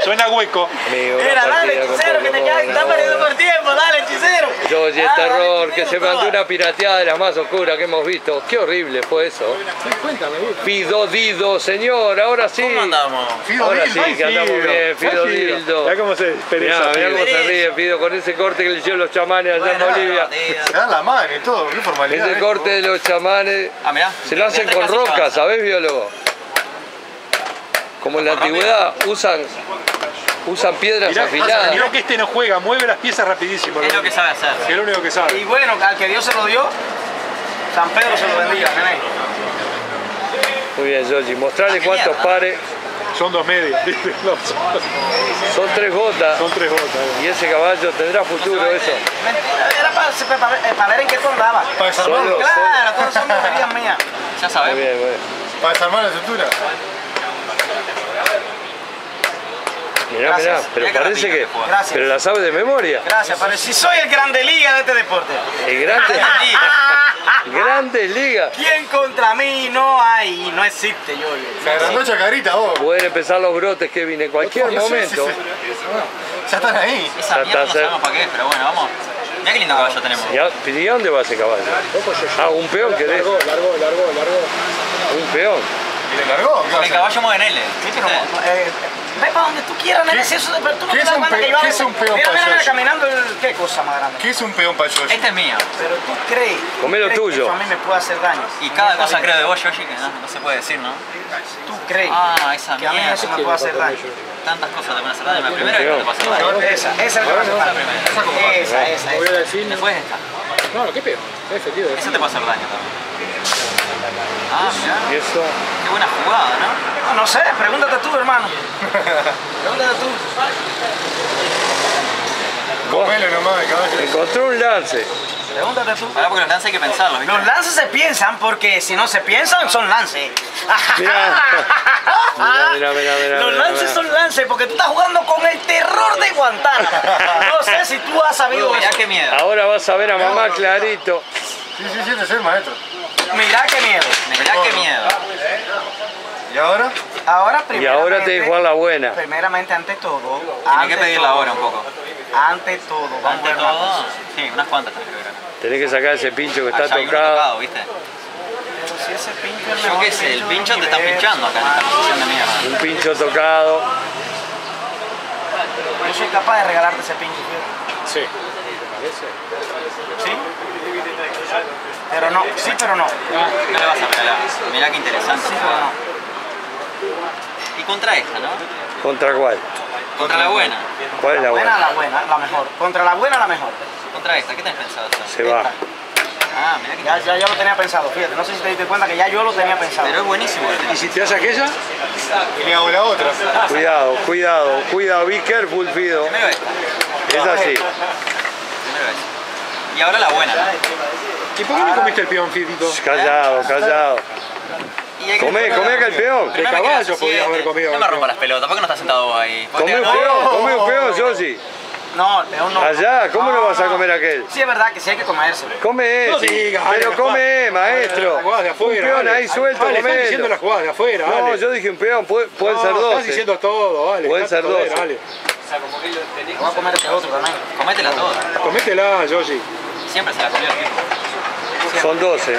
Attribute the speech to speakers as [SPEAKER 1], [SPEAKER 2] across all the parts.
[SPEAKER 1] Suena hueco.
[SPEAKER 2] Mira, dale, hechicero, que te quedas, estás perdiendo por tiempo, dale, hechicero.
[SPEAKER 3] Yoshi, el terror, que se mandó una pirateada de las más oscuras que hemos visto. Qué horrible fue eso.
[SPEAKER 1] Cuéntame.
[SPEAKER 3] Fido Dido, señor, ahora sí.
[SPEAKER 2] ¿Cómo andamos?
[SPEAKER 3] Ahora sí, que andamos bien, Fido Dildo.
[SPEAKER 1] Mirá cómo se despereza.
[SPEAKER 3] Mirá cómo se ríe Fido con ese corte que le hicieron los chamanes allá en Bolivia.
[SPEAKER 4] Se dan la mano y todo, qué formalidad.
[SPEAKER 3] Ese corte de los chamanes
[SPEAKER 2] Mirá.
[SPEAKER 3] se lo hacen con rocas, ¿sabés, biólogo? Como en la antigüedad usan piedras afiladas.
[SPEAKER 1] Mirá que este no juega, mueve las piezas rapidísimo.
[SPEAKER 2] Es lo que sabe hacer.
[SPEAKER 1] Es lo único que sabe.
[SPEAKER 2] Y bueno, al que Dios se lo dio, San Pedro se lo bendiga, nene.
[SPEAKER 3] Muy bien, Yoshi, mostrarle cuántos pares.
[SPEAKER 1] Son 2 medias.
[SPEAKER 3] Son 3 gotas.
[SPEAKER 1] Son 3 gotas.
[SPEAKER 3] Y ese caballo tendrá futuro, eso.
[SPEAKER 2] Mentira, era para ver en qué tú andabas.
[SPEAKER 4] Para desarmarlo.
[SPEAKER 2] Claro, todos son moverías mías. Ya
[SPEAKER 3] Muy
[SPEAKER 2] sabemos.
[SPEAKER 3] bien, muy bien.
[SPEAKER 4] Para desarmar la estructura.
[SPEAKER 3] Mirá, mirá, pero
[SPEAKER 2] Mirá que
[SPEAKER 3] parece que.
[SPEAKER 2] Gracias.
[SPEAKER 3] Pero la sabe de memoria.
[SPEAKER 2] Gracias, padre. Si soy el grande liga de este deporte.
[SPEAKER 3] El grande. Grandes ligas.
[SPEAKER 2] ¿Quién contra mí no hay? No existe, yo.
[SPEAKER 4] Se agrandó Chacarita, vos.
[SPEAKER 3] Pueden empezar los brotes, Kevin, en cualquier momento.
[SPEAKER 4] Ya están ahí.
[SPEAKER 2] Esa mierda no sabemos para qué, pero bueno, vamos. Mirá qué lindo caballo tenemos.
[SPEAKER 3] ¿Y a dónde va ese caballo? Ah, un peón querés.
[SPEAKER 1] Largó.
[SPEAKER 3] Un peón.
[SPEAKER 4] ¿Y le largó?
[SPEAKER 2] El caballo mueve en L. Ve para donde tú quieras, nene, si eso, pero tú no
[SPEAKER 4] ¿Qué
[SPEAKER 2] te
[SPEAKER 4] es
[SPEAKER 2] das
[SPEAKER 4] un
[SPEAKER 2] cuenta que yo
[SPEAKER 4] ¿qué es un peón
[SPEAKER 2] Mira,
[SPEAKER 4] payaso?
[SPEAKER 2] caminando qué cosa más grande.
[SPEAKER 4] ¿Qué es un peón payaso?
[SPEAKER 2] Este es mío. Pero tú crees.
[SPEAKER 3] Comé lo
[SPEAKER 2] crees
[SPEAKER 3] tuyo.
[SPEAKER 2] Que eso a mí me puede hacer daño. Y cada cosa creo de vos, Yoshi, que no se puede decir, ¿no? Tú crees
[SPEAKER 5] esa
[SPEAKER 2] que a mí eso me puede hacer daño.
[SPEAKER 5] Tantas cosas te pueden hacer daño. La primera vez que te pasó daño.
[SPEAKER 2] Esa es la que me hace daño. Esa.
[SPEAKER 1] Voy a decir.
[SPEAKER 5] Después esta.
[SPEAKER 1] No, qué peor. Es efectivo.
[SPEAKER 5] Esa te puede hacer daño también. Mirá.
[SPEAKER 3] Y eso.
[SPEAKER 5] Qué buena jugada, ¿no?
[SPEAKER 2] No sé, pregúntate tú, hermano. Pregúntate tú.
[SPEAKER 4] Comelo nomás, el caballo.
[SPEAKER 3] Encontró un lance.
[SPEAKER 2] Pregúntate tú.
[SPEAKER 5] Ahora porque los lances hay que pensarlos, ¿viste?
[SPEAKER 2] Los lances se piensan porque si no se piensan son lances.
[SPEAKER 3] Mirá. Mirá.
[SPEAKER 2] Los lances son lances porque tú estás jugando con el terror de Guantánamo. No sé si tú has sabido
[SPEAKER 5] Mirá
[SPEAKER 2] eso.
[SPEAKER 5] qué miedo.
[SPEAKER 3] Ahora vas a ver a mamá clarito.
[SPEAKER 4] Sí, este es el maestro.
[SPEAKER 2] Mirá qué miedo.
[SPEAKER 5] Mirá qué miedo.
[SPEAKER 4] ¿Y ahora?
[SPEAKER 2] Ahora
[SPEAKER 3] Y ahora te dijo a la buena.
[SPEAKER 2] Primeramente, ante todo.
[SPEAKER 5] Tiene que pedir la hora un poco.
[SPEAKER 2] Ante todo. Vamos
[SPEAKER 5] Ante
[SPEAKER 2] a ver
[SPEAKER 5] todo,
[SPEAKER 2] más.
[SPEAKER 5] sí, unas cuantas tenés que ver.
[SPEAKER 3] Tenés que sacar ese pincho que está
[SPEAKER 5] Allá hay uno
[SPEAKER 3] tocado.
[SPEAKER 5] tocado, ¿viste?
[SPEAKER 2] Pero si ese pincho es el
[SPEAKER 5] Yo
[SPEAKER 2] mejor
[SPEAKER 5] qué sé, el
[SPEAKER 2] del
[SPEAKER 5] pincho te está
[SPEAKER 2] universo,
[SPEAKER 5] pinchando acá en esta
[SPEAKER 2] hermano.
[SPEAKER 5] posición de mierda.
[SPEAKER 3] Un pincho tocado.
[SPEAKER 2] Yo soy capaz de regalarte ese pincho.
[SPEAKER 1] Sí.
[SPEAKER 2] ¿Sí? Pero no, sí, pero no.
[SPEAKER 5] ¿Qué le vas a regalar? Mirá qué interesante.
[SPEAKER 2] Sí, pero no.
[SPEAKER 5] Y contra esta, ¿no?
[SPEAKER 3] ¿Contra cuál?
[SPEAKER 5] Contra la buena.
[SPEAKER 3] ¿Cuál es la buena?
[SPEAKER 2] La buena, la mejor. Contra la buena, la mejor.
[SPEAKER 5] Contra esta, ¿qué tenés pensado hacer?
[SPEAKER 3] Se va.
[SPEAKER 5] Ah, mirá que
[SPEAKER 2] Ya yo lo tenía pensado, fíjate. No sé si te diste cuenta que ya yo lo tenía pensado.
[SPEAKER 5] Pero es buenísimo.
[SPEAKER 1] ¿Y si te das aquella?
[SPEAKER 4] Y le hago la otra.
[SPEAKER 3] Cuidado. Be careful, Fido.
[SPEAKER 5] Primero esta.
[SPEAKER 3] Es así.
[SPEAKER 5] Primero esta. Y ahora la buena.
[SPEAKER 1] ¿Y por qué no comiste el peón, Fidito?
[SPEAKER 3] Callado.
[SPEAKER 5] Y hay que
[SPEAKER 3] Comé acá el peón.
[SPEAKER 5] Pero no me
[SPEAKER 1] caballo
[SPEAKER 5] quedas
[SPEAKER 1] podías haber comido.
[SPEAKER 5] No me rompas las pelotas, ¿por qué no estás sentado vos ahí?
[SPEAKER 3] Comé un peón, Yoshi.
[SPEAKER 2] No, León no.
[SPEAKER 3] Allá, ¿cómo no vas a comer aquel?
[SPEAKER 2] Sí, es verdad que sí hay que comérselo.
[SPEAKER 3] Come,
[SPEAKER 1] No
[SPEAKER 3] sí.
[SPEAKER 1] digas,
[SPEAKER 3] Pero
[SPEAKER 1] dale,
[SPEAKER 3] come, maestro.
[SPEAKER 1] Las jugadas de afuera.
[SPEAKER 3] Un peón
[SPEAKER 1] vale.
[SPEAKER 3] ahí suelto,
[SPEAKER 1] Vale, estás diciendo
[SPEAKER 3] comelo.
[SPEAKER 1] las jugadas de afuera,
[SPEAKER 3] No,
[SPEAKER 1] vale.
[SPEAKER 3] yo dije un peón, pueden ser dos.
[SPEAKER 1] Estás diciendo todo, vale.
[SPEAKER 3] Pueden ser
[SPEAKER 1] joder,
[SPEAKER 3] dos.
[SPEAKER 1] Vale.
[SPEAKER 2] Voy a comer ese otro también.
[SPEAKER 5] Cométela toda.
[SPEAKER 1] Cométela, Yoshi.
[SPEAKER 5] Siempre se la comió el tipo.
[SPEAKER 3] Son 12.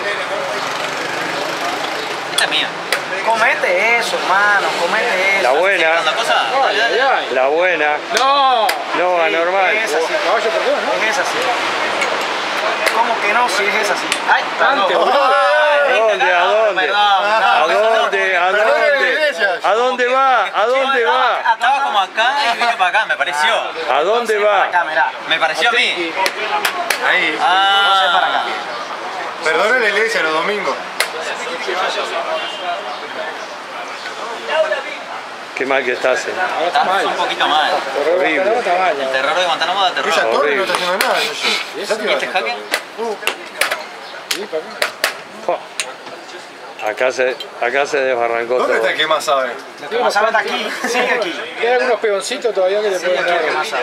[SPEAKER 5] Esta es mía.
[SPEAKER 2] Comete eso, hermano, comete eso.
[SPEAKER 3] La buena,
[SPEAKER 5] ¿Dando cosa? Dale, dale.
[SPEAKER 3] la buena.
[SPEAKER 1] No.
[SPEAKER 3] No, anormal.
[SPEAKER 2] Es así.
[SPEAKER 1] Caballo por dos, ¿no?
[SPEAKER 2] Es así. ¿Cómo que no? Si es así. ¡Ay!
[SPEAKER 1] Antes,
[SPEAKER 2] perdón.
[SPEAKER 1] boludo.
[SPEAKER 2] Ay,
[SPEAKER 3] ¿Dónde? ¿A dónde?
[SPEAKER 2] Perdón.
[SPEAKER 3] ¿A dónde? ¿A dónde?
[SPEAKER 4] Iglesias.
[SPEAKER 3] ¿A dónde va? ¿A dónde va?
[SPEAKER 5] Estaba como acá y vino para acá, me pareció.
[SPEAKER 3] ¿A dónde va?
[SPEAKER 2] Acá, mirá.
[SPEAKER 5] Me pareció a mí.
[SPEAKER 4] Ahí.
[SPEAKER 2] No sé para acá.
[SPEAKER 4] Perdona la iglesia los domingos.
[SPEAKER 3] Qué mal que estás,
[SPEAKER 1] Ahora está
[SPEAKER 5] Estás
[SPEAKER 1] mal.
[SPEAKER 5] un poquito mal.
[SPEAKER 3] Horrible.
[SPEAKER 1] Está mal.
[SPEAKER 5] El terror de Guantánamo da terror.
[SPEAKER 4] Esa torre no
[SPEAKER 3] horrible.
[SPEAKER 4] está haciendo nada. Yoshi.
[SPEAKER 1] ¿Y
[SPEAKER 4] Ya
[SPEAKER 1] eso?
[SPEAKER 4] te
[SPEAKER 5] ¿Y
[SPEAKER 4] iba a
[SPEAKER 5] este
[SPEAKER 4] hacer
[SPEAKER 5] jaque?
[SPEAKER 1] Sí, para acá.
[SPEAKER 3] Acá se desbarrancó
[SPEAKER 4] ¿Dónde está
[SPEAKER 3] todo.
[SPEAKER 4] el que más sabe?
[SPEAKER 2] Lo que más sabe de aquí, sigue aquí.
[SPEAKER 1] Hay algunos peoncitos todavía que le
[SPEAKER 2] Sigue
[SPEAKER 1] pueden
[SPEAKER 2] aquí
[SPEAKER 1] dar.
[SPEAKER 2] el que más sabe.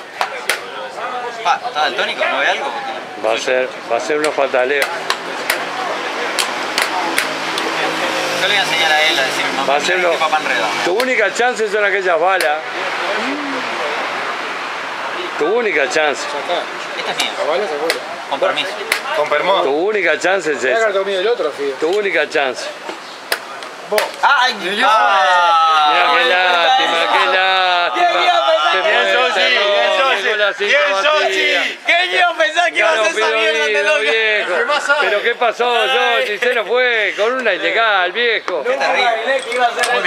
[SPEAKER 5] ¿Está daltónico? ¿No ve algo?
[SPEAKER 3] Va a ser unos pataleos.
[SPEAKER 5] Yo le voy a enseñar a él a decir,
[SPEAKER 3] Va a hacerlo.
[SPEAKER 5] qué papá enredado.
[SPEAKER 3] Tu única chance son aquellas balas. Tu única chance.
[SPEAKER 1] Ya está.
[SPEAKER 5] Este es mío,
[SPEAKER 1] La bala se acuerda.
[SPEAKER 5] con permiso.
[SPEAKER 4] Con permón.
[SPEAKER 3] Tu única chance es
[SPEAKER 1] Voy a
[SPEAKER 3] esa.
[SPEAKER 1] sacar todo mío del otro, Fío.
[SPEAKER 3] Tu única chance.
[SPEAKER 5] ¡Ay!
[SPEAKER 3] Mira qué lástima, qué lástima. Se fue el
[SPEAKER 4] Sochi,
[SPEAKER 3] terror,
[SPEAKER 4] bien, Sochi.
[SPEAKER 3] llegó la cinta
[SPEAKER 4] Bien,
[SPEAKER 3] vacía.
[SPEAKER 4] Sochi.
[SPEAKER 5] ¿Qué yo pensaba que iba a
[SPEAKER 3] Ganó
[SPEAKER 5] hacer esa mierda de
[SPEAKER 3] Fiorino,
[SPEAKER 5] loco?
[SPEAKER 3] viejo.
[SPEAKER 4] ¿Qué más sabe?
[SPEAKER 3] Pero qué pasó, Johnny, se nos fue con una ilegal, viejo.
[SPEAKER 5] Qué terrible.
[SPEAKER 2] que iba a ser